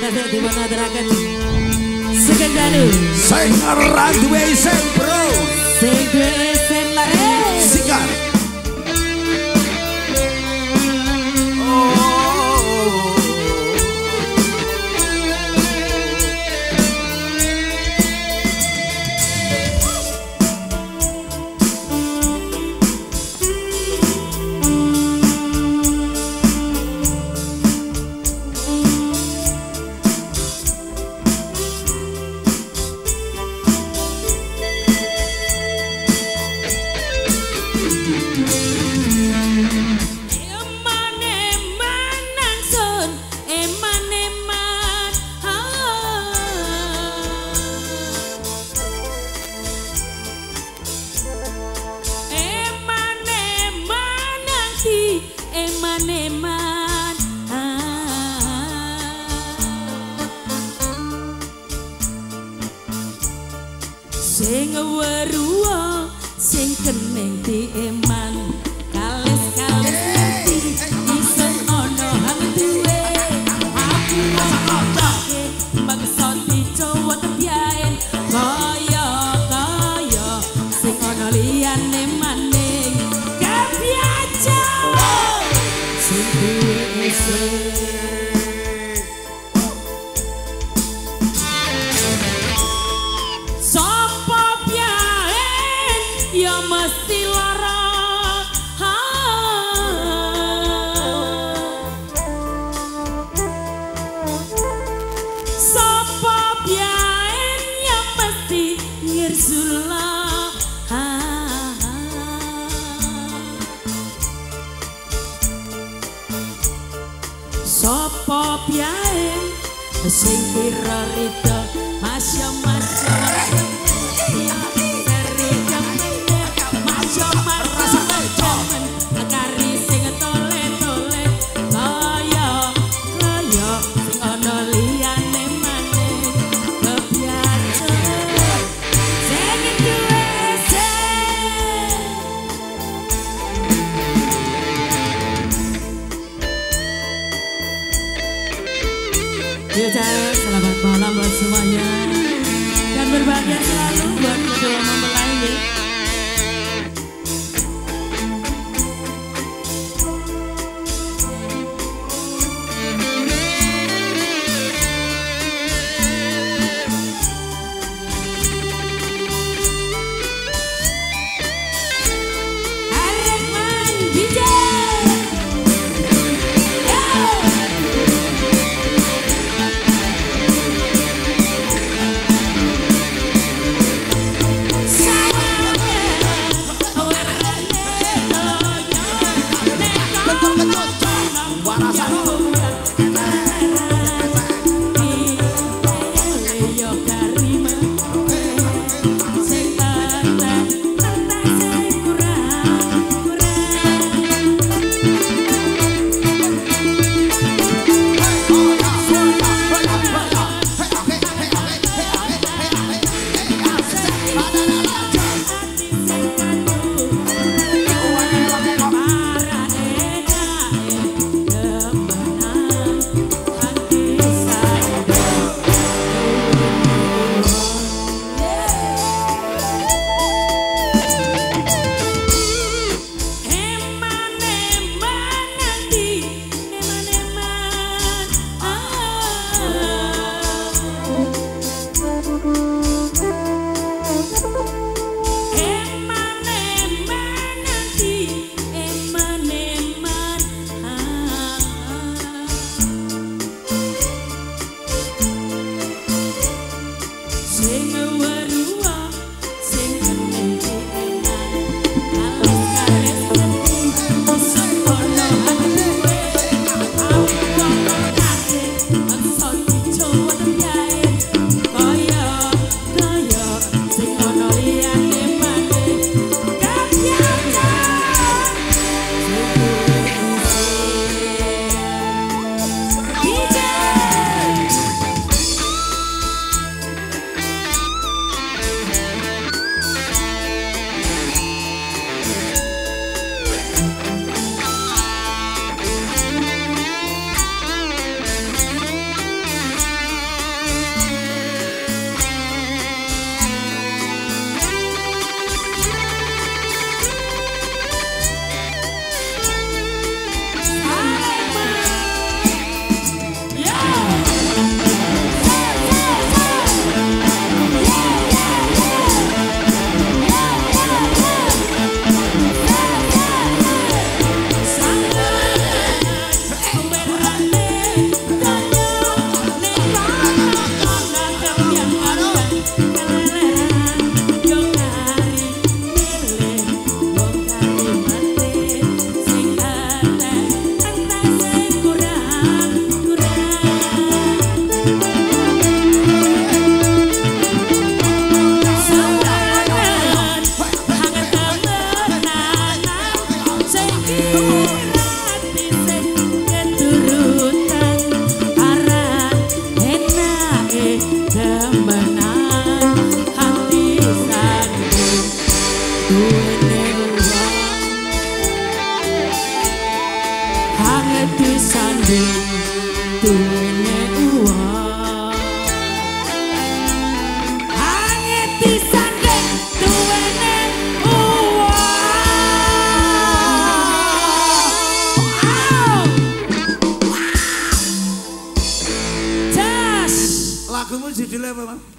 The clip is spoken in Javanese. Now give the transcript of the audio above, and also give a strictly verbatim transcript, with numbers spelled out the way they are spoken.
kasih dipun aturaken Sugeng Dalu sing ora duwe isin bro sing duwe isin lae Sikar eman-eman sing weruwa sing keneng dieman kales-kales ngerti isen ono hang duwe aku ngomongke maksa dicowo tebiaen kaya-kaya sing ono liyane maning kebiaja sing duwe isin ya mesti lara sapa biyen ya mesti ngirsula sapa biyen sing kira rida masya-masya selamat malam buat semuanya dan berbahagia selalu buat kedua mempelai ini. demenan hati sanding duwene uang hangat disanding duwene uang hangat disanding duwene uang. Lagumu judulnya apa, Mas?